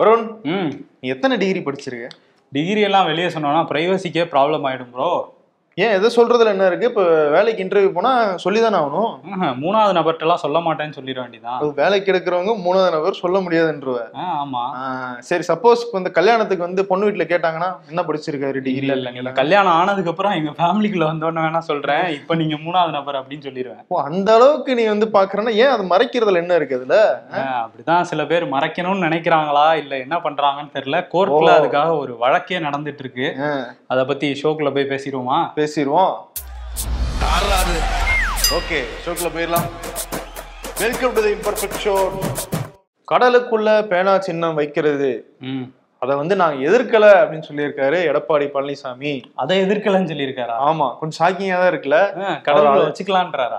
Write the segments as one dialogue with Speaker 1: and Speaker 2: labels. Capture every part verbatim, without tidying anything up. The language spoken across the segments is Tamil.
Speaker 1: வருண்,
Speaker 2: ம்
Speaker 1: நீ எத்தனை டிகிரி படிச்சிருக்க?
Speaker 2: டிகிரி எல்லாம் வெளியே சொன்னோம்னா பிரைவசிக்கே ப்ராப்ளம் ஆயிடும் ப்ரோ.
Speaker 1: ஏன் எதை சொல்றதுல என்ன இருக்கு? இப்போ வேலைக்கு இன்டர்வியூ போனா சொல்லிதானே ஆகணும்.
Speaker 2: மூணாவது நபர்கிட்டலாம் சொல்ல மாட்டேன்னு சொல்லிட வேண்டியதான்.
Speaker 1: வேலைக்கு எடுக்கிறவங்க மூணாவது நபர் சொல்ல முடியாதுன்றவ.
Speaker 2: ஆமா.
Speaker 1: சரி, சப்போஸ் இந்த கல்யாணத்துக்கு வந்து பொண்ணு வீட்டுல கேட்டாங்கன்னா என்ன படிச்சிருக்காரு டிகிரி?
Speaker 2: இல்ல இல்ல, நீங்க கல்யாணம் ஆனதுக்கு அப்புறம் எங்க ஃபேமிலிக்குள்ள வந்தோன்னு வேணா சொல்றேன். இப்ப நீங்க மூணாவது நபர் அப்படின்னு சொல்லிடுவேன்.
Speaker 1: ஓ, அந்த அளவுக்கு நீ வந்து பாக்குறேன்னா ஏன் அது மறைக்கிறதுல என்ன இருக்கு அதுல?
Speaker 2: அப்படிதான் சில பேர் மறைக்கணும்னு நினைக்கிறாங்களா இல்ல என்ன பண்றாங்கன்னு தெரியல. கோர்ட்ல அதுக்காக ஒரு வழக்கே நடந்துட்டு இருக்கு. அத பத்தி ஷோக்குள்ள போய் பேசிடுவோமா?
Speaker 1: பேசிடுவோம். ஓகே, ஷோக்குள்ள போயிடலாம். Welcome to the imperfect show. கடலுக்குள்ள பேனா சின்னம் வைக்கிறது அதை வந்து நாங்க எதிர்க்கல அப்படின்னு சொல்லியிருக்காரு எடப்பாடி பழனிசாமி.
Speaker 2: அதை எதிர்க்கலன்னு சொல்லியிருக்காரா?
Speaker 1: ஆமா, கொஞ்சம் ஷாக்கிங்கா தான் இருக்குல்ல.
Speaker 2: கடல்ல வச்சுக்கலான்றாரா?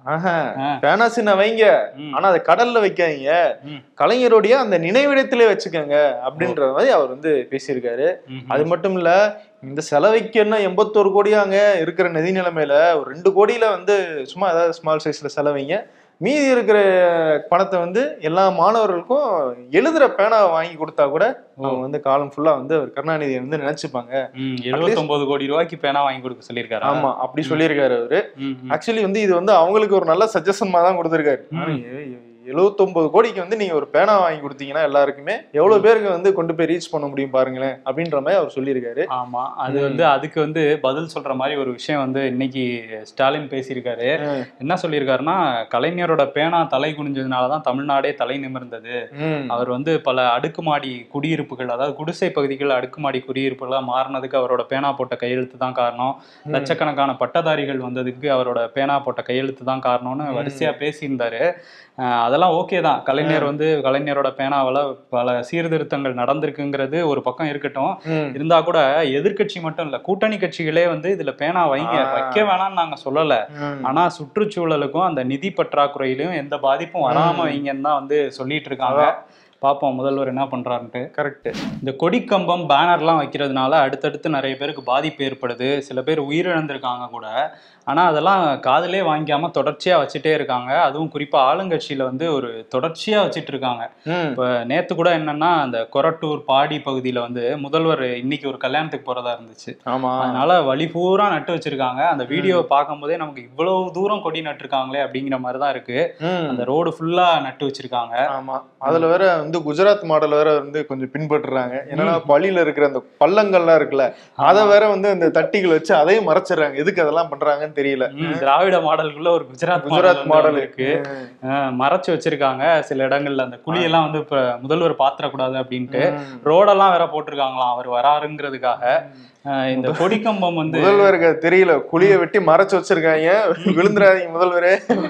Speaker 1: பேனா சின்னம் வைங்க, ஆனா அதை கடல்ல வைக்காதீங்க, கலைஞருடைய அந்த நினைவிடத்திலே வச்சுக்கோங்க அப்படின்ற மாதிரி அவர் வந்து பேசியிருக்காரு. அது மட்டும் இல்ல, இந்த செலவைக்கு என்ன எண்பத்தோரு கோடியாங்க இருக்கிற நிதி நிலைமையில ஒரு ரெண்டு கோடியில வந்து சும்மா ஏதாவது ஸ்மால் சைஸ்ல செலவைங்க, மீதி இருக்கிற பணத்தை வந்து எல்லா மாணவர்களுக்கும் எழுதுற பேனாவை வாங்கி கொடுத்தா கூட அவங்க வந்து காலம் ஃபுல்லா வந்து அவர் கருணாநிதியை வந்து நினைச்சுப்பாங்க.
Speaker 2: எழுபத்தி ஒன்பது கோடி ரூபாய்க்கு பேனா வாங்கி கொடுக்க சொல்லியிருக்காரு.
Speaker 1: ஆமா, அப்படி சொல்லியிருக்காரு அவரு. ஆக்சுவலி வந்து இது வந்து அவங்களுக்கு ஒரு நல்ல சஜஷன் தான் கொடுத்திருக்காரு. எழுபத்தி ஒன்பது கோடிக்கு வந்து நீங்க ஒரு பேனா வாங்கி கொடுத்தீங்கன்னா எல்லாருக்குமே எவ்வளவு பேருக்கு வந்து கொண்டு போய் ரீச் பண்ண முடியும் பாருங்களேன் அப்படின்ற மாதிரி அவர் சொல்லியிருக்காரு.
Speaker 2: ஆமா, அது வந்து அதுக்கு வந்து பதில் சொல்ற மாதிரி ஒரு விஷயம் வந்து இன்னைக்கு ஸ்டாலின் பேசியிருக்காரு. என்ன சொல்லியிருக்காருன்னா, கலைஞரோட பேனா தலை குனிஞ்சதுனாலதான் தமிழ்நாடே தலை நிமிர்ந்தது. அவர் வந்து பல அடுக்குமாடி குடியிருப்புகள், அதாவது குடிசை பகுதிகள் அடுக்குமாடி குடியிருப்புகளா மாறினதுக்கு அவரோட பேனா போட்ட கையெழுத்து தான் காரணம். லட்சக்கணக்கான பட்டதாரிகள் வந்ததுக்கு அவரோட பேனா போட்ட கையெழுத்து தான் காரணம்னு வரிசையா பேசியிருந்தாரு. அதெல்லாம் ஓகே தான். கலைஞர் வந்து கலைஞரோட பேனாவால பல சீர்திருத்தங்கள் நடந்திருக்குங்கிறது ஒரு பக்கம் இருக்கட்டும். இருந்தா கூட எதிர்கட்சி மட்டும் இல்ல, கூட்டணி கட்சிகளே வந்து இதுல பேனா வைங்க, வைக்க வேணாம்னு நாங்க சொல்லல, ஆனா சுற்றுச்சூழலுக்கும் அந்த நிதி பற்றாக்குறையிலும் எந்த பாதிப்பும் வராம வைங்கன்னு தான் வந்து சொல்லிட்டு இருக்காங்க. பார்ப்போம் முதல்வர் என்ன பண்றாருன்ட்டு.
Speaker 1: கரெக்ட்.
Speaker 2: இந்த கொடிக்கம்பம் பேனர்லாம் வைக்கிறதுனால அடுத்தடுத்து நிறைய பேருக்கு பாதிப்பு ஏற்படுது. சில பேர் உயிரிழந்திருக்காங்க கூட. ஆனா அதெல்லாம் காதலே வாங்கிக்காம தொடர்ச்சியா வச்சுட்டே இருக்காங்க. அதுவும் குறிப்பா ஆளுங்கட்சியில வந்து ஒரு தொடர்ச்சியா வச்சுட்டு இருக்காங்க. இப்ப நேத்து கூட என்னன்னா, அந்த கொரட்டூர் பாடி பகுதியில வந்து முதல்வர் இன்னைக்கு ஒரு கல்யாணத்துக்கு போறதா இருந்துச்சு. அதனால வழி பூரா நட்டு வச்சிருக்காங்க. அந்த வீடியோவை பார்க்கும் போதே நமக்கு இவ்வளவு தூரம் கொடி நட்டுருக்காங்களே அப்படிங்கிற மாதிரிதான் இருக்கு. அந்த ரோடு ஃபுல்லா நட்டு வச்சிருக்காங்க.
Speaker 1: ஆமா, அதுல வேற வந்து குஜராத் மாடல் வேற வந்து கொஞ்சம் பின்பற்றுறாங்க. என்னன்னா பள்ளியில இருக்கிற அந்த பள்ளங்கள்லாம் இருக்குல்ல, அதை வேற வந்து அந்த தட்டிகள் வச்சு அதையும் மறைச்சிடறாங்க. எதுக்கு அதெல்லாம் பண்றாங்கன்னு தெரியல.
Speaker 2: திராவிட மாடலுக்குள்ள ஒரு குஜராத்
Speaker 1: குஜராத் மாடல்
Speaker 2: இருக்கு, மறைச்சு வச்சிருக்காங்க. சில இடங்கள்ல அந்த குழியெல்லாம் வந்து இப்ப முதல்வர் பாத்திரக்கூடாது அப்படின்ட்டு ரோடெல்லாம் வேற போட்டிருக்காங்களாம் அவர் வராருங்கிறதுக்காக. இந்த கொடிக்கம்பம் வந்து
Speaker 1: முதல்வருக்கு தெரியல, குழியை வெட்டி மறைச்சு வச்சிருக்காங்க, விழுந்துறாதீங்க முதல்வரே.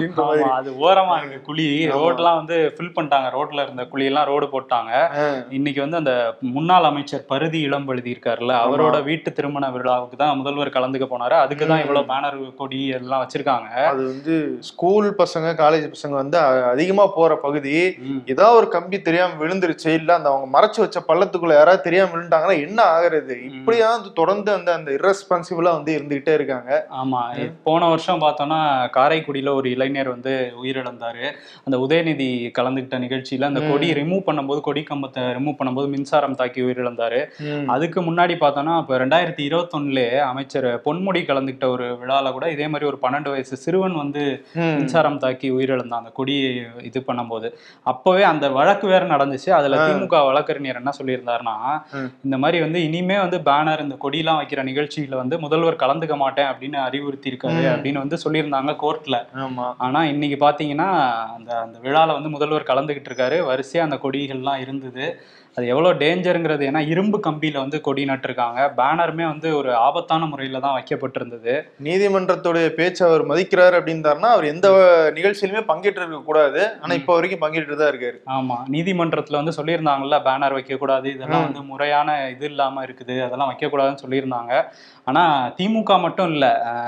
Speaker 2: அது ஓரமா இருக்கு குழி. ரோட்லாம் வந்து ஃபில் பண்ணிட்டாங்க, ரோட்ல இருந்த குழியெல்லாம் ரோடு போட்டாங்க. இன்னைக்கு வந்து அந்த முன்னாள் அமைச்சர் பருதி இளம்பழுதி இருக்காருல்ல, அவரோட வீட்டு திருமண விழாவுக்கு தான் முதல்வர் கலந்துக்க போனாரு. அதுக்குதான் இவ்வளவு பேனர் கொடி எல்லாம் வச்சிருக்காங்க.
Speaker 1: அது வந்து ஸ்கூல் பசங்க காலேஜ் பசங்க வந்து அதிகமா போற பகுதி. ஏதாவது ஒரு கம்பி தெரியாம விழுந்துருச்சு, இல்ல அந்த அவங்க மறைச்சு வச்ச பள்ளத்துக்குள்ள யாராவது தெரியாம விழுந்தாங்கன்னா என்ன ஆகுறது? இப்படியாவது தொடர்ந்து அந்த அந்த இரஸ்பான்சிபிளா வந்து இருந்துகிட்டே இருக்காங்க.
Speaker 2: ஆமா, போன வருஷம் பார்த்தோம்னா காரைக்குடியில ஒரு இளைஞர் வந்து உயிரிழந்தாரு. அந்த உதயநிதி கலந்துகிட்ட நிகழ்ச்சியில அந்த கொடி ரிமூவ் பண்ணும்போது, கொடி கம்பத்தை ரிமூவ் பண்ணும்போது மின்சாரம் தாக்கி உயிரிழந்தாரு. அதுக்கு முன்னாடி பார்த்தோம்னா இப்ப ரெண்டாயிரத்தி இருபத்தி ஒண்ணுலயே அமைச்சர் பொன்முடி கலந்துகிட்ட ஒரு விழால கூட இதே மாதிரி ஒரு பன்னெண்டு வயசு சிறுவன் வந்து மின்சாரம் தாக்கி உயிரிழந்தான் அந்த கொடி இது பண்ணும்போது. அப்பவே அந்த வழக்கு வேற நடந்துச்சு. அதுல திமுக வழக்கறிஞர் என்ன சொல்லியிருந்தாருன்னா, இந்த மாதிரி வந்து இனிமே வந்து பேனர் இந்த கொடியெல்லாம் வைக்கிற நிகழ்ச்சியில வந்து முதல்வர் கலந்துக்க மாட்டேன் அப்படின்னு அறிவுறுத்தி இருக்காரு அப்படின்னு வந்து சொல்லியிருந்தாங்க கோர்ட்ல. ஆனா இன்னைக்கு பாத்தீங்கன்னா அந்த அந்த விழால வந்து முதல்வர் கலந்துகிட்டு இருக்காரு. வரிசையா அந்த கொடிகள்லாம் இருந்தது. அது எவ்வளவு டேஞ்சருங்கிறது, ஏன்னா இரும்பு கம்பியில வந்து கொடி நட்டிருக்காங்க. பேனருமே வந்து ஒரு ஆபத்தான முறையில தான் வைக்கப்பட்டிருந்தது.
Speaker 1: நீதிமன்றத்துடைய பேச்சு அவர் மதிக்கிறாரு அப்படின்றாருன்னா அவர் எந்த நிகழ்ச்சியிலுமே பங்கேற்று இருக்க கூடாது. ஆனா இப்ப வரைக்கும் பங்கேற்று தான் இருக்காரு.
Speaker 2: ஆமா, நீதிமன்றத்துல வந்து சொல்லியிருந்தாங்கல்ல, பேனர் வைக்க கூடாது, இதெல்லாம் வந்து முறையான இது இல்லாம இருக்குது, அதெல்லாம் வைக்க கூடாதுன்னு சொல்லியிருந்தாங்க. ஆனா திமுக மட்டும் இல்ல,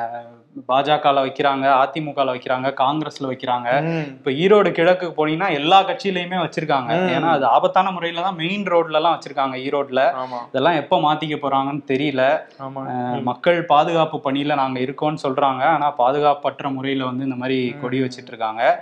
Speaker 2: பாஜகல வைக்கிறாங்க, அதிமுகல வைக்கிறாங்க, காங்கிரஸ்ல வைக்கிறாங்க. இப்ப ஈரோடு கிழக்கு போனீங்கன்னா எல்லா கட்சியிலயுமே வச்சிருக்காங்க. ஏன்னா அது ஆபத்தான முறையில தான் மெயின் ரோட்ல எல்லாம் வச்சிருக்காங்க ஈரோட்ல. இதெல்லாம் எப்ப மாத்திக்க போறாங்கன்னு தெரியல. மக்கள் பாதுகாப்பு பணியில நாங்க இருக்கோம்னு சொல்றாங்க, ஆனா பாதுகாப்பற்ற முறையில வந்து இந்த மாதிரி கொடி வச்சிட்டு இருக்காங்க.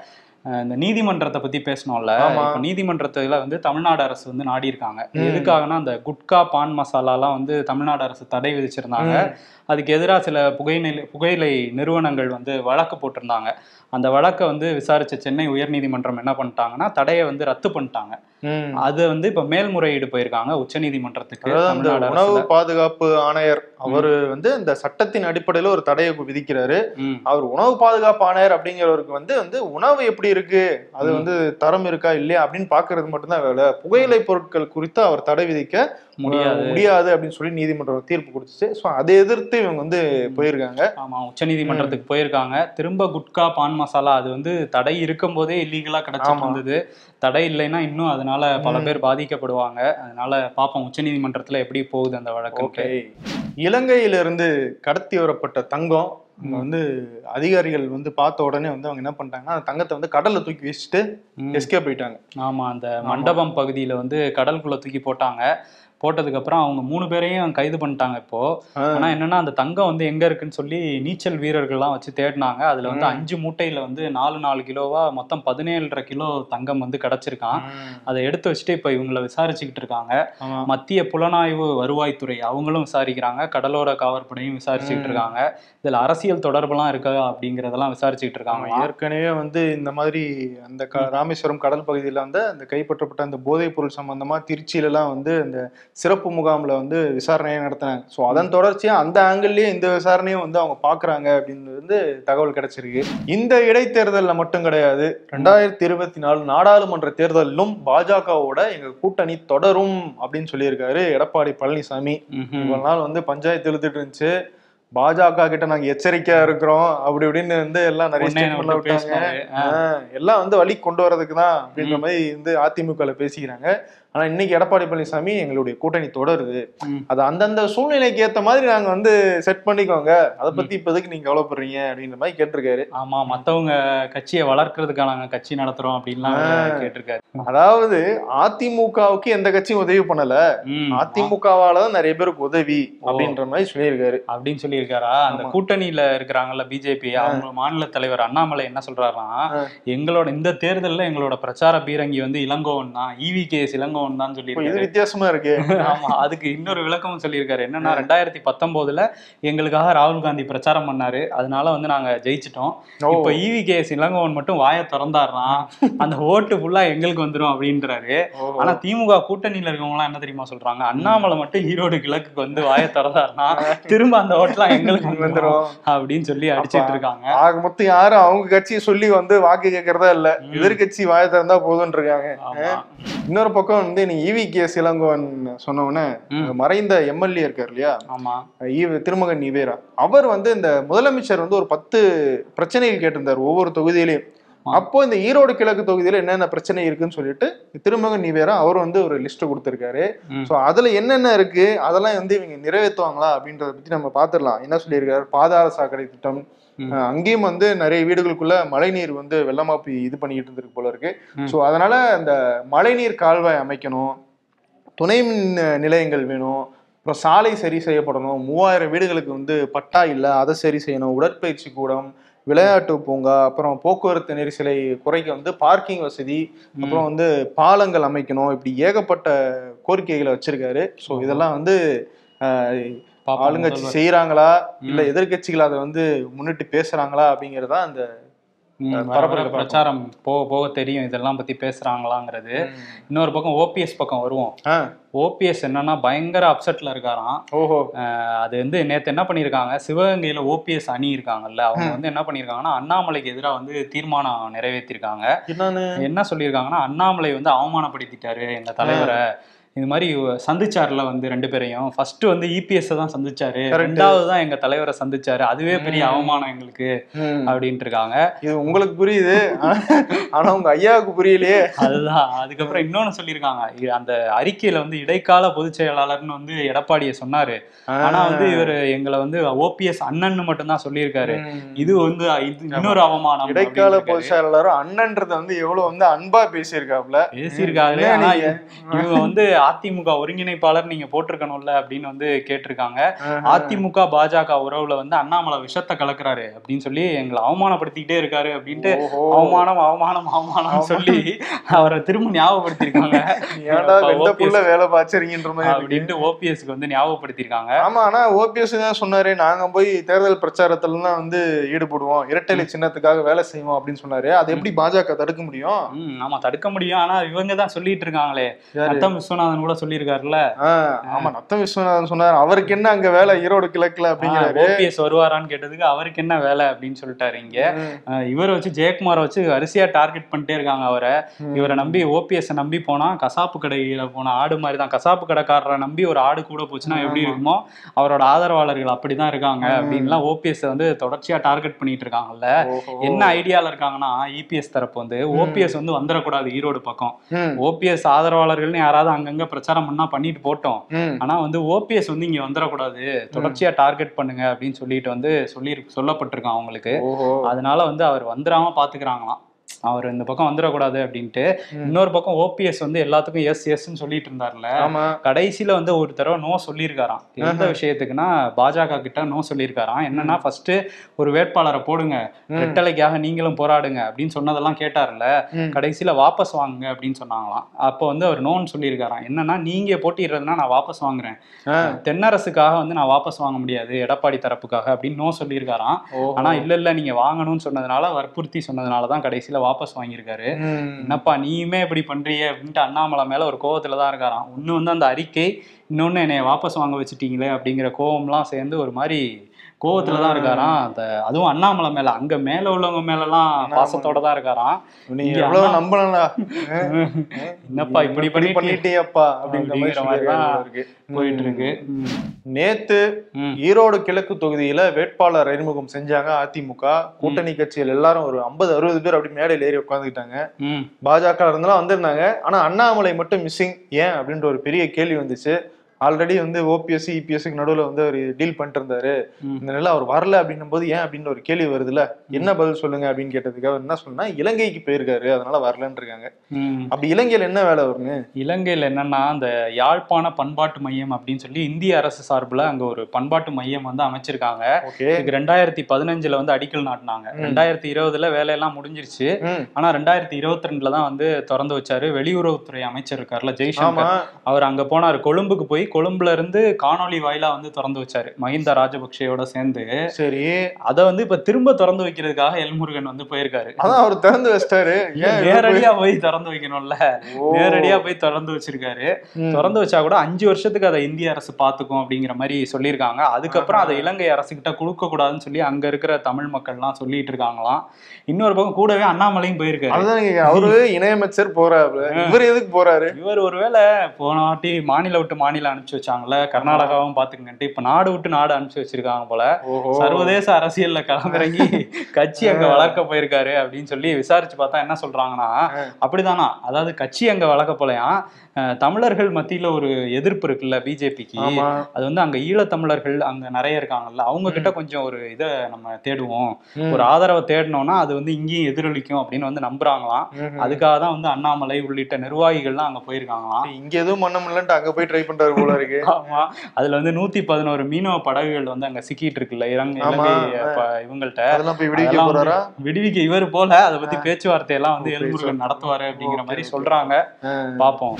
Speaker 2: இந்த நீதிமன்றத்தை பத்தி பேசணும்ல, இப்ப நீதிமன்றத்துல வந்து தமிழ்நாடு அரசு வந்து நாடி இருக்காங்க. எதுக்காகனா அந்த குட்கா பான் மசாலா எல்லாம் வந்து தமிழ்நாடு அரசு தடை விதிச்சிருந்தாங்க. அதுக்கு எதிராக சில புகையிலை புகையிலை நிறுவனங்கள் வந்து வழக்கு போட்டிருந்தாங்க. அந்த வழக்கை வந்து விசாரிச்ச சென்னை உயர்நீதிமன்றம் என்ன பண்ணிட்டாங்கன்னா தடையை வந்து ரத்து பண்ணிட்டாங்க. அது வந்து இப்ப மேல்முறையீடு போயிருக்காங்க உச்ச நீதிமன்றத்துக்கு.
Speaker 1: உணவு பாதுகாப்பு ஆணையர் அவரு வந்து இந்த சட்டத்தின் அடிப்படையில ஒரு தடையை விதிக்கிறாரு. அவர் உணவு பாதுகாப்பு ஆணையர் அப்படிங்கிறவருக்கு வந்து வந்து உணவு எப்படி இருக்கு, அது வந்து தரம் இருக்கா இல்லையா அப்படின்னு பாக்குறது மட்டும்தான் வேலை. புகையிலை பொருட்கள் குறித்து அவர் தடை விதிக்க முடியாது முடியாது அப்படின்னு சொல்லி நீதிமன்றம் தீர்ப்பு கொடுத்துச்சு. ஸோ அதை எதிர்த்து இவங்க வந்து போயிருக்காங்க.
Speaker 2: ஆமா, உச்ச நீதிமன்றத்துக்கு போயிருக்காங்க. திரும்ப குட்கா பான் மசாலா அது வந்து தடை இருக்கும் போதே இல்லீகலா கிடைச்சிட்டு இருந்தது. தடை இல்லைன்னா இன்னும் அதனால பல பேர் பாதிக்கப்படுவாங்க. அதனால பாப்போம் உச்ச நீதிமன்றத்துல எப்படி போகுது அந்த வழக்கு.
Speaker 1: இலங்கையிலிருந்து கடத்தி வரப்பட்ட தங்கம் அங்க வந்து அதிகாரிகள் வந்து பார்த்த உடனே வந்து அவங்க என்ன பண்ணிட்டாங்கன்னா அந்த தங்கத்தை வந்து கடல்ல தூக்கி வச்சுட்டு எஸ்கேப் போயிட்டாங்க.
Speaker 2: ஆமா, அந்த மண்டபம் பகுதியில வந்து கடலுக்குள்ள தூக்கி போட்டாங்க. போட்டதுக்கு அப்புறம் அவங்க மூணு பேரையும் கைது பண்ணிட்டாங்க இப்போ. ஆனா என்னன்னா அந்த தங்கம் வந்து எங்க இருக்குன்னு சொல்லி நீச்சல் வீரர்கள்லாம் வச்சு தேடினாங்க. அதுல வந்து அஞ்சு மூட்டையில வந்து நாலு நாலு கிலோவா மொத்தம் பதினேழரை கிலோ தங்கம் வந்து கிடைச்சிருக்கான். அதை எடுத்து வச்சுட்டு இப்ப இவங்களை விசாரிச்சுக்கிட்டு இருக்காங்க. மத்திய புலனாய்வு வருவாய்த்துறை அவங்களும் விசாரிக்கிறாங்க, கடலோர காவற்படையும் விசாரிச்சுக்கிட்டு இருக்காங்க. இதுல அரசியல் தொடர்பெல்லாம் இருக்கா அப்படிங்கறதெல்லாம் விசாரிச்சுக்கிட்டு இருக்காங்க.
Speaker 1: ஏற்கனவே வந்து இந்த மாதிரி அந்த ராமேஸ்வரம் கடல் பகுதியில வந்து அந்த கைப்பற்றப்பட்ட அந்த போதைப் பொருள் சம்பந்தமா திருச்சியில எல்லாம் வந்து அந்த சிறப்பு முகாம்ல வந்து விசாரணையை நடத்தினாங்க. ஸோ அதன் தொடர்ச்சியா அந்த ஆங்கிள்லயே இந்த விசாரணையும் வந்து அவங்க பாக்குறாங்க அப்படின்னு வந்து தகவல் கிடைச்சிருக்கு. இந்த இடைத்தேர்தலில் மட்டும் கிடையாது, ரெண்டாயிரத்தி இருபத்தி நாலு நாடாளுமன்ற தேர்தலிலும் பாஜகவோட எங்க கூட்டணி தொடரும் அப்படின்னு சொல்லியிருக்காரு எடப்பாடி பழனிசாமி. இவ்வளவு நாள் வந்து பஞ்சாயத்து இழுத்துட்டு இருந்துச்சு, பாஜக கிட்ட நாங்க எச்சரிக்கையா இருக்கிறோம் அப்படி இப்படின்னு வந்து எல்லாம் நிறைய ஸ்டேட்மென்ட்ல விட்டாங்க. எல்லாம் வந்து வழி கொண்டு வரதுக்கு தான் அப்படின்ற மாதிரி வந்து அதிமுகல பேசிக்கிறாங்க. ஆனா இன்னைக்கு எடப்பாடி பழனிசாமி எங்களுடைய கூட்டணி தொடருது, அது அந்தந்த சூழ்நிலைக்கு ஏத்த மாதிரி நாங்க வந்து செட் பண்ணிக்கோங்க, அதை பத்தி இப்போதைக்கு நீங்க கவலைப்படுறீங்க அப்படின்ற மாதிரி கேட்டிருக்காரு.
Speaker 2: ஆமா, மத்தவங்க கட்சியை வளர்க்கறதுக்காக நாங்க கட்சி நடத்துறோம் அப்படின்லாம் கேட்டிருக்காரு.
Speaker 1: அதாவது அதிமுகவுக்கு எந்த கட்சியும் உதவி பண்ணல, அதிமுகவாலதான் நிறைய பேருக்கு உதவி அப்படின்ற மாதிரி சொல்லியிருக்காரு.
Speaker 2: அப்படின்னு சொல்லியிருக்காரா? அந்த கூட்டணியில இருக்கிறாங்கல்ல பிஜேபி, அவங்க மாநில தலைவர் அண்ணாமலை என்ன சொல்றாருன்னா, எங்களோட இந்த தேர்தலில் எங்களோட பிரச்சார பீரங்கி வந்து இளங்கோவன் தான், இவி கேஸ் இளங்கோவன் தான் சொல்லியிருக்காரு.
Speaker 1: வித்தியாசமா இருக்கு.
Speaker 2: ஆமா, அதுக்கு இன்னொரு விளக்கமும் சொல்லியிருக்காரு. என்னன்னா ரெண்டாயிரத்தி பத்தொன்பதுல எங்களுக்காக ராகுல் காந்தி பிரச்சாரம் பண்ணாரு, அதனால வந்து நாங்க ஜெயிச்சிட்டோம். இப்ப இவி கேஸ் இளங்கோவன் மட்டும் வாயை திறந்தாருன்னா அந்த ஓட்டு ஃபுல்லா எங்களுக்கு வந்துடும் அப்படின்றாரு. ஆனா திமுக கூட்டணியில இருக்கவங்க எல்லாம் என்ன தெரியுமா சொல்றாங்க, அண்ணாமலை மட்டும் ஈரோடு கிழக்குக்கு வந்து வாயை திறந்தாருன்னா திரும்ப அந்த ஓட்டுலாம் எங்களுக்கு வந்துடும் அப்படின்னு சொல்லி அடிச்சிட்டு இருக்காங்க.
Speaker 1: ஆக மொத்தம் யாரும் அவங்க கட்சியை சொல்லி வந்து வாக்கு கேட்கறதா இல்ல, எதிர்கட்சி வாயை திறந்தா போதும்னு இருக்காங்க. இன்னொரு பக்கம் வந்து நீ இவி கேஸ் இளங்கோவன் சொன்னோன்னே மறைந்த எம்எல்ஏ இருக்காரு இல்லையா,
Speaker 2: ஆமா,
Speaker 1: திருமகன் ஈவேரா, அவர் வந்து இந்த முதலமைச்சர் வந்து ஒரு பத்து பிரச்சனைகள் கேட்டிருந்தார் ஒவ்வொரு தொகுதியிலையும். அப்போ இந்த ஈரோடு கிழக்கு தொகுதியில என்னென்ன பிரச்சனை இருக்குன்னு சொல்லிட்டு திருமகன் ஈவேரா அவர் வந்து ஒரு லிஸ்ட் கொடுத்திருக்காரு. சோ அதுல என்னென்ன இருக்கு அதெல்லாம் வந்து இவங்க நிறைவேற்றுவாங்களா அப்படின்றத பத்தி நம்ம பாத்துடலாம். என்ன சொல்லியிருக்காரு, பாதாள சாக்கடை திட்டம், அங்கேயும் வந்து நிறைய வீடுகளுக்குள்ள மழைநீர் வந்து வெள்ளமா போய் இது பண்ணிக்கிட்டு இருந்திருக்கு போல இருக்கு. ஸோ அதனால இந்த மழைநீர் கால்வாய் அமைக்கணும், துணை மின் நிலையங்கள் வேணும், அப்புறம் சாலை சரி செய்யப்படணும், மூவாயிரம் வீடுகளுக்கு வந்து பட்டா இல்லை அதை சரி செய்யணும், உடற்பயிற்சி கூடம், விளையாட்டு பூங்கா, அப்புறம் போக்குவரத்து நெரிசலை குறைக்க வந்து பார்க்கிங் வசதி, அப்புறம் வந்து பாலங்கள் அமைக்கணும், இப்படி ஏகப்பட்ட கோரிக்கைகளை வச்சிருக்காரு. ஸோ இதெல்லாம் வந்து ஆளுங்கட்சி செய்யறாங்களா இல்ல எதிர்கட்சிகள் அதை வந்து முன்னிட்டு பேசுறாங்களா அப்படிங்கறதா அந்த
Speaker 2: பிரச்சாரம் போக போக தெரியும் இதெல்லாம் பத்தி பேசுறாங்களாங்கிறது. இன்னொரு பக்கம் ஓபிஎஸ் பக்கம் வருவோம். ஓபிஎஸ் என்னன்னா பயங்கர அப்செட்ல இருக்காராம்.
Speaker 1: ஓஹோ.
Speaker 2: அது வந்து நேத்து என்ன பண்ணிருக்காங்க, சிவகங்கையில ஓபிஎஸ் அணி இருக்காங்கல்ல, அவங்க வந்து என்ன பண்ணிருக்காங்கன்னா அண்ணாமலைக்கு எதிராக வந்து தீர்மானம் நிறைவேற்றிருக்காங்க. என்ன சொல்லியிருக்காங்கன்னா, அண்ணாமலை வந்து அவமானப்படுத்திட்டாரு எங்க தலைவரை, இது மாதிரி சந்திச்சாருல வந்து ரெண்டு பேரையும், ஃபர்ஸ்ட் வந்து இபிஎஸ் தான் சந்திச்சாரு, ரெண்டாவது தான் எங்க தலைவரை சந்திச்சாரு, அதுவே பெரிய அவமானம் எங்களுக்கு அப்படின்ட்டு இருக்காங்க.
Speaker 1: இது உங்களுக்கு புரியுது, ஆனா உங்க ஐயாவுக்கு புரியலையே.
Speaker 2: அதுதான். அதுக்கப்புறம் இன்னொன்னு சொல்லியிருக்காங்க, அந்த அறிக்கையில வந்து இடைக்கால பொதுச் செயலாளர்னு வந்து எடப்பாடியை சொன்னாரு, ஆனா வந்து இவர் எங்களை வந்து ஓபிஎஸ் அண்ணன்னு மட்டும்தான் சொல்லியிருக்காரு. இது வந்து இன்னொரு அவமானம்.
Speaker 1: இடைக்கால பொதுச் செயலாளர் அண்ணன்றத வந்து எவ்வளவு வந்து அன்பா பேசியிருக்காப்ல
Speaker 2: பேசியிருக்காரு. ஆனா இவங்க வந்து அதிமுக ஒருங்கிணைப்பாளர் நீங்க போட்டிருக்கணும்ல அப்படின்னு வந்து கேட்டிருக்காங்க. அதிமுக பாஜக உறவுல வந்து அண்ணாமலை விஷத்தை கலக்குறாரு அப்படின்னு சொல்லி எங்களை அவமானப்படுத்திக்கிட்டே இருக்காரு அப்படின்ட்டு அவமானம் அவமானம் அவமானம் சொல்லி அவரை திரும்ப ஞாபகப்படுத்திருக்காங்க.
Speaker 1: வேலை பாய்ச்சறீங்கன்ற மாதிரி
Speaker 2: அப்படின்ட்டு ஓபிஎஸ்க்கு வந்து ஞாபகப்படுத்திருக்காங்க.
Speaker 1: ஆமா, ஆனா ஓபிஎஸ் தான் சொன்னாரு, நாங்க போய் தேர்தல் பிரச்சாரத்துல தான் வந்து ஈடுபடுவோம், இரட்டை சின்னத்துக்காக வேலை செய்வோம் அப்படின்னு சொன்னாரு. அது எப்படி பாஜக தடுக்க முடியும்?
Speaker 2: ஆமா தடுக்க முடியும். ஆனா இவங்க தான் சொல்லிட்டு இருக்காங்களே, நத்தம் விஸ்வநாதன் கூட சொல்லியிருக்காருல்ல.
Speaker 1: ஆமா, நத்தம் விஸ்வநாதன் சொன்னாரு அவருக்கு என்ன அங்க வேலை ஈரோடு கிழக்குல அப்படிங்கிறாரு.
Speaker 2: ஓபிஎஸ் வருவாரான்னு கேட்டதுக்கு அவருக்கு என்ன வேலை அப்படின்னு சொல்லிட்டாரு. இங்க இவரை வச்சு ஜெயக்குமாரை வச்சு வரிசையா டார்கெட் பண்ணிட்டே இருக்காங்க அவரை. இவரை நம்பி ஓபிஎஸ் நம்பி போனா கசாப்பு கடையில போன ஆடு மாதிரி தான். கசாப்பு கடைக்காரரை நம்பி ஒரு ஆடு கூட போச்சுன்னா எப்படி இருக்குமோ அவரோட ஆதரவாளர்கள் அப்படிதான் இருக்காங்க அப்படின்லாம் ஓபிஎஸ் வந்து தொடர்ச்சியா டார்கெட் பண்ணிட்டு இருக்காங்கல்ல. என்ன ஐடியால இருக்காங்கன்னா இபிஎஸ் தரப்பு வந்து ஓபிஎஸ் வந்து வந்துடக்கூடாது ஈரோடு பக்கம். ஓபிஎஸ் ஆதரவாளர்கள்னு யாராவது அங்கங்க பிரச்சாரம் பண்ணா பண்ணிட்டு போட்டோம், ஆனா வந்து ஓபிஎஸ் வந்து இங்க வந்துடக்கூடாது, தொடர்ச்சியா டார்கெட் பண்ணுங்க அப்படின்னு சொல்லிட்டு வந்து சொல்லி சொல்லப்பட்டிருக்கான் அவங்களுக்கு. அதனால வந்து அவர் வந்துடாம பாத்துக்கிறாங்களாம், அவர் இந்த பக்கம் வந்துடக்கூடாது அப்படின்ட்டு. இன்னொரு பக்கம் ஓபிஎஸ் வந்து எல்லாத்துக்கும் எஸ் எஸ்ன்னு சொல்லிட்டு இருந்தாருல, கடைசியில வந்து ஒரு தடவை நோ சொல்லியிருக்காராம். எந்த விஷயத்துக்குன்னா பாஜக கிட்ட நோ சொல்லியிருக்காராம். என்னன்னா ஃபர்ஸ்ட் ஒரு வேட்பாளரை போடுங்க, ரெட்டலைக்காக நீங்களும் போராடுங்க அப்படின்னு சொன்னதெல்லாம் கேட்டார்ல, கடைசியில வாபஸ் வாங்குங்க அப்படின்னு சொன்னாங்களாம். அப்போ வந்து அவர் நோன்னு சொல்லியிருக்காராம். என்னன்னா நீங்க போட்டிடுறதுனா நான் வாபஸ் வாங்குறேன், தென்னரசுக்காக வந்து நான் வாபஸ் வாங்க முடியாது எடப்பாடி தரப்புக்காக அப்படின்னு நோ சொல்லியிருக்காராம். ஆனா இல்ல இல்ல நீங்க வாங்கணும்னு சொன்னதுனால, வற்புறுத்தி சொன்னதுனாலதான் கடைசியில வாபஸ் வாங்கியிருக்காரு. என்னப்பா நீயுமே இப்படி பண்றீங்க அப்படின்ட்டு அண்ணாமலை மேல ஒரு கோவத்துலதான் இருக்காராம். ஒண்ணு வந்து அந்த அறிக்கை, இன்னொன்னு என்னைய வாபஸ் வாங்க வச்சுட்டீங்களே அப்படிங்கிற கோவம்லாம் சேர்ந்து ஒரு மாதிரி கோவத்துலதான் இருக்காராம். அந்த அதுவும் அண்ணாமலை மேல, அங்க மேல உள்ளவங்க மேல எல்லாம் பாசத்தோட தான் இருக்காராம்.
Speaker 1: நீங்க எவ்வளவு நம்பலாம்,
Speaker 2: என்னப்பா இப்படி பண்ணி
Speaker 1: பண்ணிட்டேப்பா அப்படிங்கிற மாதிரி தான்
Speaker 2: போயிட்டு இருக்கு.
Speaker 1: நேத்து ஈரோடு கிழக்கு தொகுதியில வேட்பாளர் அறிமுகம் செஞ்சாங்க அதிமுக. கூட்டணி கட்சிகள் எல்லாரும் ஒரு ஐம்பது அறுபது பேர் அப்படி மேடையில் ஏறி உட்காந்துக்கிட்டாங்க. பாஜக இருந்தெல்லாம் வந்திருந்தாங்க, ஆனா அண்ணாமலை மட்டும் மிஸ்ஸிங். ஏன் அப்படின்ற ஒரு பெரிய கேள்வி வந்துச்சு. ஆல்ரெடி வந்து ஓபிஎஸ் இபிஎஸ்க்கு நடுவில் வந்து அவர் டீல் பண்ணிட்டு இருந்தாரு, இந்த நிலை அவர் வரல அப்படின்னும் போது ஏன் அப்படின்னு ஒரு கேள்வி வருதுல்ல, என்ன பதில் சொல்லுங்க அப்படின்னு கேட்டதுக்கு அவர் என்ன சொன்னா, இலங்கைக்கு போயிருக்காரு அதனால வரலன்னு இருக்காங்க. அப்படி இலங்கையில என்ன வேலை வருங்க?
Speaker 2: இலங்கையில என்னன்னா அந்த யாழ்ப்பாண பண்பாட்டு மையம் அப்படின்னு சொல்லி இந்திய அரசு சார்பில் அங்க ஒரு பண்பாட்டு மையம் வந்து அமைச்சிருக்காங்க. இதுக்கு ரெண்டாயிரத்தி பதினஞ்சுல வந்து அடிக்கல் நாட்டினாங்க. ரெண்டாயிரத்தி இருபதுல வேலையெல்லாம் முடிஞ்சிருச்சு. ஆனா ரெண்டாயிரத்தி இருபத்தி ரெண்டுல தான் வந்து திறந்து வச்சாரு. வெளியுறவுத்துறை அமைச்சர் இருக்காருல்ல ஜெய்சங்கர், அவர் அங்க போனாரு. கொழும்புக்கு போய் கொழும்புல இருந்து காணொலி வாயிலா வந்து திறந்து வச்சாரு மஹிந்த ராஜபக்சேயோட சேர்ந்து.
Speaker 1: சரி,
Speaker 2: அத வந்து இப்ப திரும்ப திறந்து வைக்கிறதுக்காக எல்முருகன் வந்து போயிருக்காரு.
Speaker 1: அதான் அவர் திறந்து வச்சிட்டாரு.
Speaker 2: நேரடியா போய் திறந்து வைக்கணும்ல, நேரடியா போய் திறந்து வச்சிருக்காரு. திறந்து வச்சா கூட அஞ்சு வருஷத்துக்கு அதை இந்திய அரசு பாத்துக்கும் அப்படிங்கிற மாதிரி சொல்லியிருக்காங்க. அதுக்கப்புறம் அதை இலங்கை அரசு கிட்ட கொடுக்க கூடாதுன்னு சொல்லி அங்க இருக்கிற தமிழ் மக்கள் எல்லாம் சொல்லிட்டு இருக்காங்களாம். இன்னொரு பக்கம் கூடவே அண்ணாமலையும் போயிருக்காரு.
Speaker 1: அவரு இணையமைச்சர் போறாரு, இவர் எதுக்கு போறாரு?
Speaker 2: இவர் ஒருவேளை போன வாட்டி மாநில விட்டு மாநில அனுப்பிச்சு வச்சாங்கல்ல, கர்நாடகாவும் பாத்துக்கிட்டு இப்ப நாடு விட்டு நாடு அனுப்பிச்சு வச்சிருக்காங்க போல. சர்வதேச அரசியல்ல களமிறங்கி கட்சி அங்க வளர்க்க போயிருக்காரு அப்படின்னு சொல்லி விசாரிச்சு பார்த்தா என்ன சொல்றாங்கன்னா, அப்படிதானா, அதாவது கட்சி அங்க வளர்க்க போலையா, தமிழர்கள் மத்தியில ஒரு எதிர்ப்பு இருக்குல்ல பிஜேபிக்கு, அது வந்து அங்க ஈழத்தமிழர்கள் அங்க நிறைய இருக்காங்கல்ல, அவங்க கிட்ட கொஞ்சம் ஒரு இதை நம்ம தேடுவோம், ஒரு ஆதரவை தேடணும்னா அது வந்து இங்கேயும் எதிரொலிக்கும் அப்படின்னு வந்து நம்புறாங்களாம். அதுக்காக தான் வந்து அண்ணாமலை உள்ளிட்ட நிர்வாகிகள்லாம் அங்க போயிருக்காங்களாம்.
Speaker 1: இங்க எதுவும் பண்ண முடியலன்ட்டு அங்க போய் ட்ரை பண்றாரு போல இருக்கு.
Speaker 2: ஆமா, அதுல வந்து நூத்தி பதினோரு மீனவ படகுகள் வந்து அங்க சிக்கிட்டு இருக்குல்ல இலங்கை இவங்கள்ட்ட, விடுவிக்க இவர் போல அதை பத்தி பேச்சுவார்த்தை எல்லாம் வந்து எல்முருகன் நடத்துவாரு அப்படிங்கிற மாதிரி சொல்றாங்க. பாப்போம்.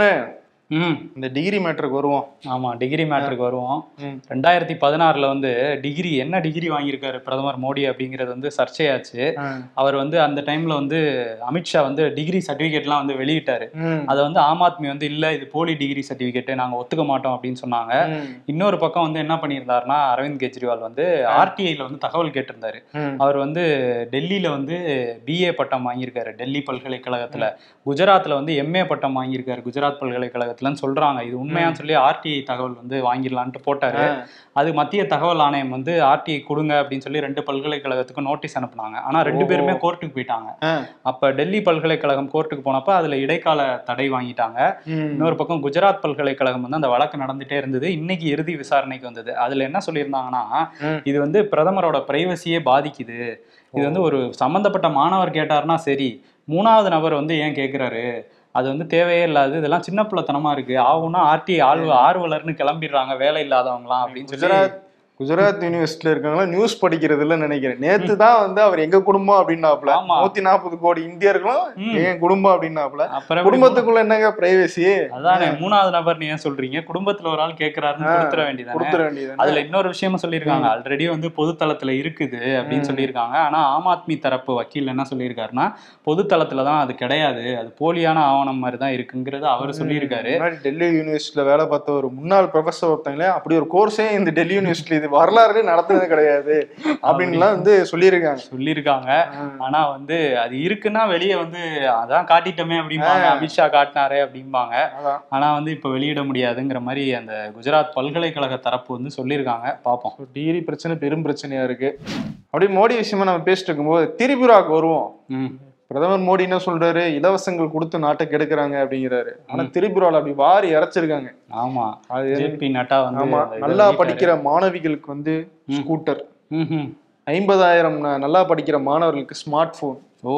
Speaker 1: இந்த டிகிரி மேட்டருக்கு வருவோம்.
Speaker 2: ஆமா, டிகிரி மேட்டருக்கு வருவோம். ரெண்டாயிரத்தி பதினாறுல வந்து டிகிரி என்ன டிகிரி வாங்கியிருக்காரு பிரதமர் மோடி அப்படிங்கிறது வந்து சர்ச்சையாச்சு. அவர் வந்து அந்த டைம்ல வந்து அமித்ஷா வந்து டிகிரி சர்டிபிகேட்லாம் வந்து வெளியிட்டாரு. அதை வந்து ஆம் ஆத்மி வந்து இல்ல இது போலி டிகிரி சர்டிபிகேட், நாங்க ஒத்துக்க மாட்டோம் அப்படின்னு சொன்னாங்க. இன்னொரு பக்கம் வந்து என்ன பண்ணியிருந்தாருன்னா அரவிந்த் கெஜ்ரிவால் வந்து ஆர்டிஐல வந்து தகவல் கேட்டிருந்தாரு. அவர் வந்து டெல்லியில வந்து பிஏ பட்டம் வாங்கியிருக்காரு டெல்லி பல்கலைக்கழகத்துல, குஜராத்ல வந்து எம்ஏ பட்டம் வாங்கியிருக்காரு குஜராத் பல்கலைக்கழகத்துல சொல்றாங்க. இது உண்மையான்னு சொல்லி ஆர்டிஐ தகவல் வந்து வாங்கிடலான்ட்டு போட்டாரு. அது மத்திய தகவல் ஆணையம் வந்து ஆர்டிஐ கொடுங்க அப்படின்னு சொல்லி ரெண்டு பல்கலைக்கழகத்துக்கு நோட்டீஸ் அனுப்புனாங்க. ஆனா ரெண்டு பேருமே கோர்ட்டுக்கு போயிட்டாங்க. அப்ப டெல்லி பல்கலைக்கழகம் கோர்ட்டுக்கு போனப்ப அதுல இடைக்கால தடை வாங்கிட்டாங்க. இன்னொரு பக்கம் குஜராத் பல்கலைக்கழகம் வந்து அந்த வழக்கு நடந்துட்டே இருந்தது. இன்னைக்கு இறுதி விசாரணைக்கு வந்தது. அதுல என்ன சொல்லியிருந்தாங்கன்னா, இது வந்து பிரதமரோட பிரைவசியே பாதிக்குது, இது வந்து ஒரு சம்பந்தப்பட்ட மாணவர் கேட்டாருன்னா சரி, மூணாவது நபர் வந்து ஏன் கேட்கிறாரு, அது வந்து தேவையே இல்லாது, இதெல்லாம் சின்ன பிள்ளைத்தனமா இருக்கு, ஆகும்னா ஆர்டி ஆழ்வு ஆர்வலர்னு கிளம்பிடுறாங்க வேலை இல்லாதவங்களாம் அப்படின்னு சொல்லி.
Speaker 1: குஜராத் குஜராத் யூனிவர்சிட்டியில இருக்காங்களா நியூஸ் படிக்கிறதுல நினைக்கிறேன். நேத்து தான் வந்து அவர் எங்க குடும்பம் அப்படின்னாப்ல, நூத்தி நாற்பது கோடி இந்தியர்களும் என் குடும்பம் அப்படின்னாப்ல. குடும்பத்துக்குள்ள என்னங்க பிரைவசி?
Speaker 2: அதானே மூணாவது நபர் நீ ஏன் சொல்றீங்க, குடும்பத்துல ஒரு ஆள் கேக்குறாருன்னு கொடுத்துட வேண்டியது கொடுத்துட வேண்டியது. அதுல இன்னொரு விஷயமா சொல்லியிருக்காங்க, ஆல்ரெடி வந்து பொதுத்தளத்துல இருக்குது அப்படின்னு சொல்லியிருக்காங்க. ஆனா ஆம் ஆத்மி தரப்பு வக்கீல் என்ன சொல்லியிருக்காருன்னா, பொதுத்தளத்துல தான் அது கிடையாது, அது போலியான ஆவணம் மாதிரி தான் இருக்குங்கிறது அவர் சொல்லியிருக்காரு.
Speaker 1: டெல்லி யூனிவர்சிட்டியில வேலை பார்த்த ஒரு முன்னாள் ப்ரொஃபஸர் ஒருத்தங்களே அப்படி ஒரு கோர்ஸே இந்த டெல்லி யூனிவர்சிட்டி வரலாறு நடத்துறது கிடையாது அப்படின்லாம் வந்து சொல்லியிருக்காங்க
Speaker 2: சொல்லியிருக்காங்க ஆனா வந்து அது இருக்குன்னா வெளியே வந்து அதான் காட்டிட்டோமே அப்படிம்பாங்க, அமித்ஷா காட்டினாரே அப்படிம்பாங்க. ஆனா வந்து இப்ப வெளியிட முடியாதுங்கிற மாதிரி அந்த குஜராத் பல்கலைக்கழக தரப்பு வந்து சொல்லியிருக்காங்க. பார்ப்போம்.
Speaker 1: டிகிரி பிரச்சனை பெரும் பிரச்சனையா இருக்கு. அப்படி மோடி விஷயமா நம்ம பேசிட்டு இருக்கும்போது திரிபுராவுக்கு வருவோம். பிரதமர் மோடி என்ன சொல்றாரு, இலவசங்கள் கொடுத்து நாட்டை கெடுக்கிறாங்க அப்படிங்கிறாரு. ஆனா திரிபுரால அப்படி வாரி இறைச்சிருக்காங்க.
Speaker 2: ஆமா, அது ஜேபி நட்டா வந்து
Speaker 1: ஆமா, நல்லா படிக்கிற மாணவிகளுக்கு வந்து ஸ்கூட்டர், ஐம்பதாயிரம் நல்லா படிக்கிற மாணவர்களுக்கு ஸ்மார்ட் போன். ஓ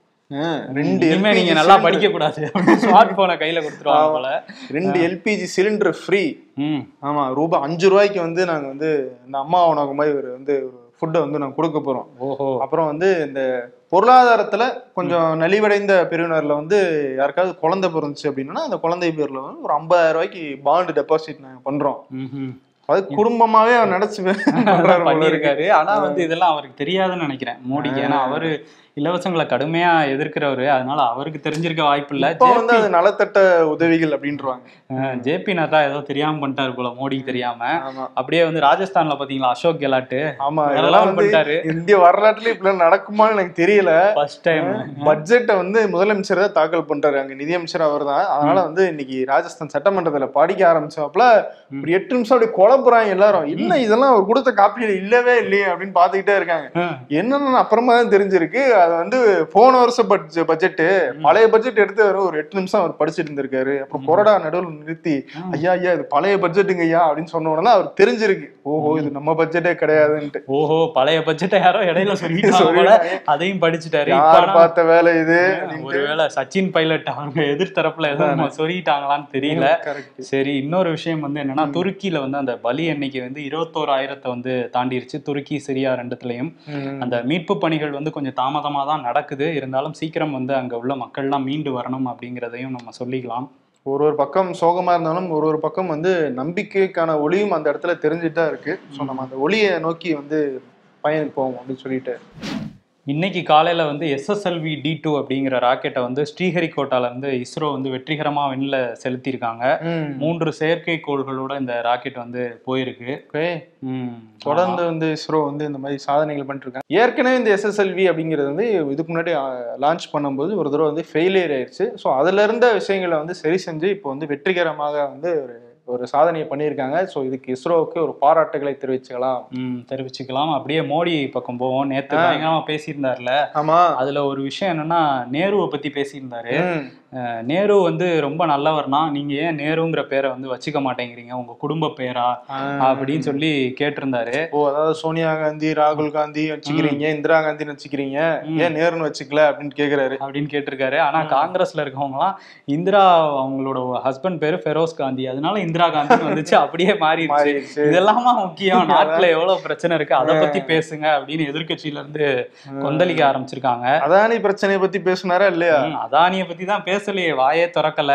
Speaker 1: ரெண்டு
Speaker 2: நீங்க நல்லா படிக்க கூடாது, ஸ்மார்ட் போனை கையில கொடுத்துருவாங்க போல.
Speaker 1: ரெண்டு எல்பிஜி சிலிண்டர் ஃப்ரீ. ஆமா, ரூபாய் அஞ்சு ரூபாய்க்கு வந்து நாங்க வந்து இந்த அம்மா உணவு மாதிரி ஒரு வந்து ஒரு ஃபுட்டை வந்து நாங்க கொடுக்க போறோம். ஓஹோ. அப்புறம் வந்து இந்த பொருளாதாரத்துல கொஞ்சம் நலிவடைந்த பிரிவினர்ல வந்து யாருக்காவது குழந்தை பிறந்துச்சு அப்படின்னா அந்த குழந்தை பேர்ல வந்து ஒரு ஐம்பதாயிரம் ரூபாய்க்கு பாண்டு டெபாசிட் நாங்க பண்றோம். அது குடும்பமாவே அவர் நினைச்சு
Speaker 2: பண்ணிருக்காரு. ஆனா வந்து இதெல்லாம் அவருக்கு தெரியாதுன்னு நினைக்கிறேன் மோடிக்கு. ஏன்னா அவரு இலவசங்களை கடுமையா எதிர்க்கிறவரு, அதனால அவருக்கு தெரிஞ்சிருக்க வாய்ப்பு இல்ல.
Speaker 1: வந்து அது நலத்தட்ட உதவிகள் அப்படின்றாங்க.
Speaker 2: ஜேபி நட்டா ஏதோ தெரியாம பண்ணிட்டாரு போல, மோடிக்கு தெரியாம. அப்படியே வந்து ராஜஸ்தான்ல பாத்தீங்களா அசோக் கெலாட்.
Speaker 1: ஆமா, இதெல்லாம் பண்ணிட்டாரு. இந்திய வரலாற்றுல இப்படி நடக்குமான்னு எனக்கு தெரியல.
Speaker 2: ஃபர்ஸ்ட் டைம்
Speaker 1: பட்ஜெட்டை வந்து முதலமைச்சர் தான் தாக்கல் பண்றாரு, அங்க நிதியமைச்சர் அவர் தான். அதனால வந்து இன்னைக்கு ராஜஸ்தான் சட்டமன்றத்துல படிக்க ஆரம்பிச்சாப்புல ஒரு எட்டு நிமிஷம் அப்படி குழப்புறாங்க எல்லாரும். என்ன இதெல்லாம் அவர் கொடுத்த காப்பியில இல்லவே இல்லையே அப்படின்னு பாத்துக்கிட்டே இருக்காங்க. என்னன்னு அப்புறமா தான் தெரிஞ்சிருக்கு, அது வந்து போன வருஷம் பட்ஜெட், பழைய பட்ஜெட் எடுத்து ஒரு எட்டு நிமிஷம் அவர் படிச்சுட்டு இருந்திருக்காரு. அப்புறம் கொரோனா நடுவில் நிறுத்தி ஐயா ஐயா இது பழைய பட்ஜெட்டுங்க ஐயா அப்படின்னு சொன்ன உடனே அவர் தெரிஞ்சிருக்கு, ஓஹோ இது நம்ம பட்ஜெட்டே கிடையாதுன்ட்டு.
Speaker 2: ஓஹோ, பழைய பட்ஜெட்டை யாரோ இடையில சொல்லிட்டு அதையும் படிச்சுட்டாரு.
Speaker 1: பார்த்த வேலை இது.
Speaker 2: ஒருவேளை சச்சின் பைலட் அவங்க எதிர்த்தரப்புல எதுவும் சொல்லிட்டாங்களான்னு தெரியல. சரி, இன்னொரு விஷயம் வந்து என்னன்னா, துருக்கியில வந்து அந்த பலி எண்ணிக்கை வந்து இருபத்தோராயிரத்தை வந்து தாண்டிருச்சு. துருக்கி சிரியா ரெண்டுத்துலயும் அந்த மீட்பு பணிகள் வந்து கொஞ்சம் தாமதமா தான் நடக்குது. இருந்தாலும் சீக்கிரம் வந்து அங்க உள்ள மக்கள்லாம் மீண்டு வரணும் அப்படிங்கிறதையும் நம்ம சொல்லிக்கலாம்.
Speaker 1: ஒரு ஒரு பக்கம் சோகமா இருந்தாலும் ஒரு ஒரு பக்கம் வந்து நம்பிக்கைக்கான ஒளியும் அந்த இடத்துல தெரிஞ்சுட்டு தான் இருக்கு. ஸோ நம்ம அந்த ஒளியை நோக்கி வந்து பயணிப்போம் அப்படின்னு சொல்லிட்டு
Speaker 2: இன்னைக்கு காலையில வந்து எஸ்எஸ்எல்வி டி டூ அப்படிங்கிற ராக்கெட்டை வந்து ஸ்ரீஹரிகோட்டால இருந்து இஸ்ரோ வந்து வெற்றிகரமா விண்ணில செலுத்தியிருக்காங்க. மூன்று செயற்கைக்கோள்களோட இந்த ராக்கெட் வந்து போயிருக்கு.
Speaker 1: தொடர்ந்து வந்து இஸ்ரோ வந்து இந்த மாதிரி சாதனைகள் பண்ணிட்டு இருக்காங்க. ஏற்கனவே இந்த எஸ்எஸ்எல்வி அப்படிங்கிறது வந்து இதுக்கு முன்னாடி லான்ச் பண்ணும்போது ஒரு தடவை வந்து ஃபெயிலியர் ஆயிடுச்சு. ஸோ அதுல இருந்த விஷயங்களை வந்து சரி செஞ்சு இப்போ வந்து வெற்றிகரமாக வந்து ஒரு ஒரு சாதனையை பண்ணியிருக்காங்க. ஸோ இதுக்கு இஸ்ரோவுக்கு ஒரு பாராட்டுகளை தெரிவிச்சுக்கலாம்
Speaker 2: ம் தெரிவிச்சுக்கலாம். அப்படியே மோடி பக்கம் போவோம். நேற்று பயங்கரமா பேசியிருந்தாருல. ஆமா, அதுல ஒரு விஷயம் என்னன்னா, நேருவை பத்தி பேசியிருந்தாரு. நேரு வந்து ரொம்ப நல்லவர்னா, நீங்க ஏன் நேருங்கிற பேரை வந்து வச்சுக்க மாட்டேங்கிறீங்க, உங்க குடும்ப பேரா அப்படின்னு சொல்லி கேட்டிருந்தாரு.
Speaker 1: ஓ, அதாவது சோனியா காந்தி ராகுல் காந்தி வச்சுக்கிறீங்க, இந்திரா காந்தி வச்சுக்கிறீங்க, ஏன் நேருன்னு வச்சுக்கல அப்படின்னு கேக்குறாரு
Speaker 2: அப்படின்னு கேட்டிருக்காரு. ஆனா காங்கிரஸ்ல இருக்கவங்க எல்லாம் இந்திரா அவங்களோட ஹஸ்பண்ட் பேரு ஃபெரோஸ் காந்தி, அதனால இந்திரா காந்தி வந்துச்சு, அப்படியே மாறிடுச்சு. இதெல்லாமா முக்கியம், நாட்டுல எவ்வளவு பிரச்சனை இருக்கு அதை பத்தி பேசுங்க அப்படின்னு எதிர்கட்சியில இருந்து கொந்தளிக்க ஆரம்பிச்சிருக்காங்க.
Speaker 1: அதானி பிரச்சனையை பத்தி பேசுனாரா இல்லையா?
Speaker 2: அதானியை பத்தி தான் பேசலையே, வாயே திறக்கல.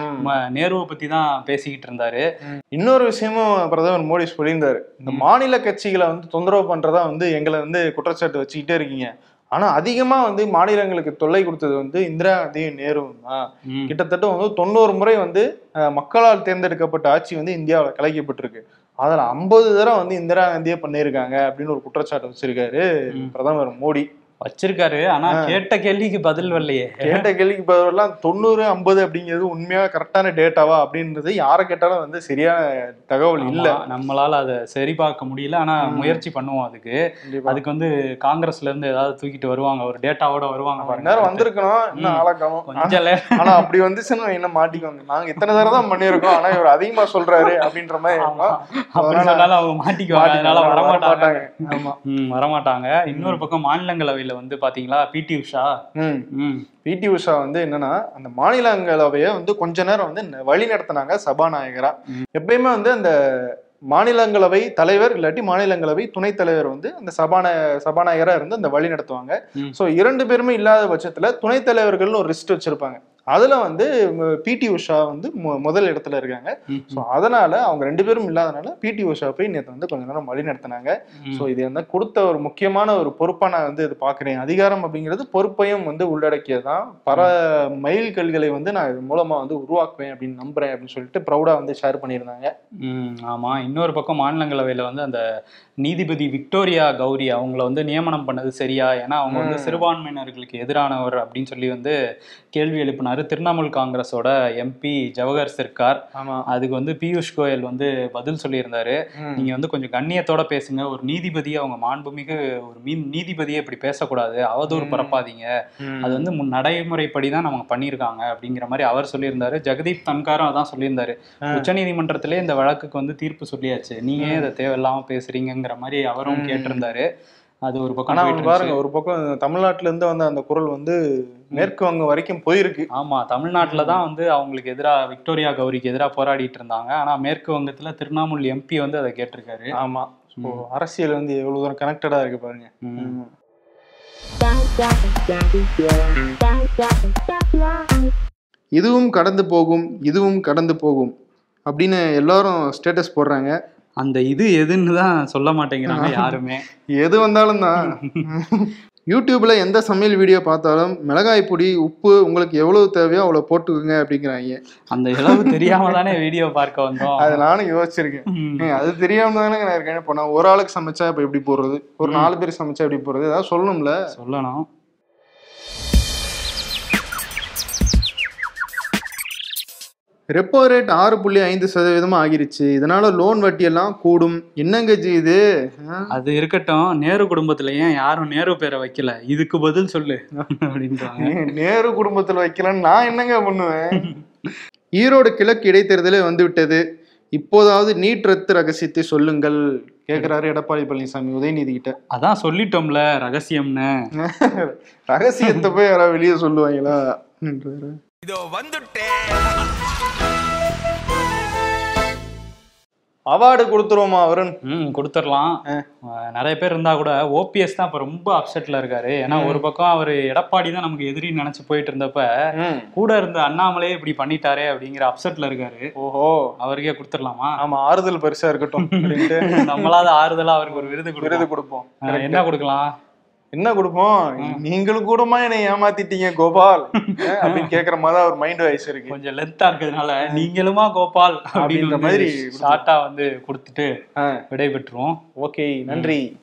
Speaker 2: நேருவை பத்தி தான் பேசிக்கிட்டு இருந்தாரு.
Speaker 1: இன்னொரு விஷயமும் பிரதமர் மோடி சொல்லியிருந்தாரு, இந்த மாநில கட்சிகளை வந்து தொந்தரவு பண்றதா வந்து எங்களை வந்து குற்றச்சாட்டு வச்சுக்கிட்டே இருக்கீங்க. ஆனா அதிகமா வந்து மாநிலங்களுக்கு தொல்லை கொடுத்தது வந்து இந்திரா காந்தியும் நேருவும் தான். கிட்டத்தட்ட வந்து தொண்ணூறு முறை வந்து மக்களால் தேர்ந்தெடுக்கப்பட்ட ஆட்சி வந்து இந்தியாவில் கலைக்கப்பட்டிருக்கு. அதுல ஐம்பது தடவை வந்து இந்திரா காந்தியே பண்ணியிருக்காங்க அப்படின்னு ஒரு குற்றச்சாட்டு வச்சிருக்காரு பிரதமர் மோடி.
Speaker 2: வச்சிருக்காரு. ஆனா கேட்ட கேள்விக்கு பதில் வரலையே.
Speaker 1: கேட்ட கேள்விக்கு பதிலாம் தொண்ணூறு ஐம்பது அப்படிங்கிறது உண்மையா கரெக்டான டேட்டாவா அப்படின்றது யாரை கேட்டாலும் வந்து சரியான தகவல் இல்ல.
Speaker 2: நம்மளால அதை சரி பார்க்க முடியல. ஆனா முயற்சி பண்ணுவோம் அதுக்கு. அதுக்கு வந்து காங்கிரஸ்ல இருந்து ஏதாவது தூக்கிட்டு வருவாங்க, ஒரு டேட்டாவோட வருவாங்க.
Speaker 1: நேரம் வந்திருக்கணும், இன்னும் ஆளக்காணும். ஆனா அப்படி வந்துச்சுன்னா என்ன மாட்டிக்குவாங்க, நாங்க இத்தனை தடவை தான் பண்ணிருக்கோம் ஆனா இவர் அதிகமா சொல்றாரு அப்படின்ற மாதிரி
Speaker 2: அவங்க மாட்டிக்குவாங்க. அதனால வரமாட்டாங்க. வரமாட்டாங்க. இன்னொரு பக்கம் மாநிலங்களவையில மாநிலங்களவையில வந்து பாத்தீங்களா பிடி உஷா.
Speaker 1: ம் பிடி உஷா வந்து என்னன்னா அந்த மாநிலங்களவையை வந்து கொஞ்ச நேரம் வந்து வழி நடத்தினாங்க சபாநாயகரா. எப்பயுமே வந்து அந்த மாநிலங்களவை தலைவர் இல்லாட்டி மாநிலங்களவை துணைத் தலைவர் வந்து அந்த சபாநாய சபாநாயகரா இருந்து அந்த வழி நடத்துவாங்க. ஸோ இரண்டு பேருமே இல்லாத பட்சத்துல துணைத் தலைவர்கள்னு ஒரு லிஸ்ட் வச்சிருப்பாங்க. அதுல வந்து பிடி உஷா வந்து முதல் இடத்துல இருக்காங்க. ஸோ அதனால அவங்க ரெண்டு பேரும் இல்லாதனால பிடி உஷா போய் நேற்று வந்து கொஞ்ச நேரம் வழி நடத்தினாங்க. ஸோ இது வந்து கொடுத்த ஒரு முக்கியமான ஒரு பொறுப்பா நான் வந்து இது பாக்குறேன். அதிகாரம் அப்படிங்கிறது பொறுப்பையும் வந்து உள்ளடக்கியதான். பல மைல் கல்களை வந்து நான் இது மூலமா வந்து உருவாக்குவேன் அப்படின்னு நம்புறேன் அப்படின்னு சொல்லிட்டு ப்ரௌடா வந்து ஷேர் பண்ணியிருந்தாங்க.
Speaker 2: ம் ஆமா. இன்னொரு பக்கம் மாநிலங்களவையில வந்து அந்த நீதிபதி விக்டோரியா கௌரி அவங்கள வந்து நியமனம் பண்ணது சரியா, ஏன்னா அவங்க வந்து சிறுபான்மையினர்களுக்கு எதிரானவர் அப்படின்னு சொல்லி வந்து கேள்வி எழுப்பினார் திரிணாமுல் காங்கிரஸோட எம்பி ஜவஹர் சர்க்கார். அதுக்கு வந்து பியூஷ் கோயல் வந்து பதில் சொல்லியிருந்தாரு, நீங்க வந்து கொஞ்சம் கண்ணியத்தோட பேசுங்க, ஒரு நீதிபதியை அவங்க மாண்புமிகு ஒரு மீன் நீதிபதியை இப்படி பேசக்கூடாது, அவதூறு பரப்பாதீங்க, அது வந்து முன் நடைமுறைப்படிதான் அவங்க பண்ணியிருக்காங்க அப்படிங்கிற மாதிரி அவர் சொல்லியிருந்தாரு. ஜெகதீப் தன்காரும் அதான் சொல்லியிருந்தாரு, உச்சநீதிமன்றத்திலே இந்த வழக்குக்கு வந்து தீர்ப்பு சொல்லியாச்சு, நீங்க ஏன் இதை தேவையில்லாம பேசுறீங்கிற மாதிரி அவரும் கேட்டிருந்தாரு. அது ஒரு பக்கம்
Speaker 1: பாருங்க, ஒரு பக்கம் தமிழ்நாட்டுல இருந்து வந்த அந்த குரல் வந்து மேற்கு வங்கம் வரைக்கும் போயிருக்கு.
Speaker 2: ஆமா, தமிழ்நாட்டுல தான் வந்து அவங்களுக்கு எதிராக விக்டோரியா கௌரிக்கு எதிராக போராடிட்டு இருந்தாங்க. ஆனா மேற்கு வங்கத்துல திரிணாமுல் எம்பி வந்து அதை கேட்டிருக்காரு.
Speaker 1: ஆமா, அரசியல் வந்து எவ்வளவு தூரம் கனெக்டடா இருக்கு பாருங்க. இதுவும் கடந்து போகும், இதுவும் கடந்து போகும் அப்படின்னு எல்லாரும் ஸ்டேட்டஸ் போடுறாங்க.
Speaker 2: அந்த இது எதுன்னு தான் சொல்ல மாட்டேங்கிறாங்க யாருமே.
Speaker 1: எது வந்தாலும் தான். யூடியூப்ல எந்த சமையல் வீடியோ பார்த்தாலும் மிளகாய் பொடி, உப்பு உங்களுக்கு எவ்வளவு தேவையோ அவ்வளவு போட்டுக்குங்க அப்படிங்கிறாங்க.
Speaker 2: அந்த இளவு தெரியாம தானே வீடியோ பார்க்க வந்தோம்.
Speaker 1: அது நானும் யோசிச்சிருக்கேன். அது தெரியாம தானே நான் இருக்கேன். இப்போ நான் ஒரு ஆளுக்கு சமைச்சா இப்போ எப்படி போடுறது, ஒரு நாலு பேர் சமைச்சா எப்படி போடுறது, ஏதாவது சொல்லணும்ல.
Speaker 2: சொல்லணும்.
Speaker 1: ரெப்போ ரேட் ஆறு புள்ளி ஐந்து சதவீதமா ஆகிருச்சு. இதனால லோன் வட்டி எல்லாம் கூடும். என்னங்க ஜி இது?
Speaker 2: அது இருக்கட்டும், நேரு குடும்பத்துல ஏன் யாரும் நேரு பேரை வைக்கல, இதுக்கு பதில் சொல்லு அப்படின்றாங்க.
Speaker 1: நேரு குடும்பத்துல வைக்கலன்னு நான் என்னங்க பண்ணுவேன்? ஈரோடு கிழக்கு இடைத்தேர்தலே வந்து விட்டது, இப்போதாவது நீட் ரத்து ரகசியத்தை சொல்லுங்கள் கேக்குறாரு எடப்பாடி பழனிசாமி உதயநிதி கிட்ட.
Speaker 2: அதான் சொல்லிட்டோம்ல ரகசியம்னு.
Speaker 1: ரகசியத்தை போய் யாராவது வெளியே சொல்லுவாங்களா?
Speaker 3: இதோ வந்துட்டேன்.
Speaker 1: அவார்டு கொடுத்துருவோமா அவருன்?
Speaker 2: ம் கொடுத்துடலாம். நிறைய பேர் இருந்தா கூட ஓபிஎஸ் தான் இப்ப ரொம்ப அப்செட்ல இருக்காரு. ஏன்னா ஒரு பக்கம் அவரு எடப்பாடி தான் நமக்கு எதிரின்னு நினைச்சு போயிட்டு இருந்தப்ப கூட இருந்த அண்ணாமலையே இப்படி பண்ணிட்டாரே அப்படிங்கிற அப்செட்ல இருக்காரு.
Speaker 1: ஓஹோ,
Speaker 2: அவருக்கே கொடுத்துடலாமா?
Speaker 1: ஆமா, ஆறுதல் பரிசா இருக்கட்டும்.
Speaker 2: நம்மளாவது ஆறுதலா அவருக்கு ஒரு விருது விருது கொடுப்போம். என்ன கொடுக்கலாம்?
Speaker 1: என்ன கொடுப்போம்? நீங்களும் கூடமா என்னை ஏமாத்திட்டீங்க கோபால் அப்படின்னு கேக்குற மாதிரி ஒரு மைண்ட் வாய்ஸ் இருக்கு.
Speaker 2: கொஞ்சம் லென்த்தா இருக்கிறதுனால நீங்களுமா கோபால் அப்படின்ற மாதிரி ஷார்ட்டா வந்து கொடுத்துட்டு விடை பெற்றுருவோம்.
Speaker 1: ஓகே, நன்றி.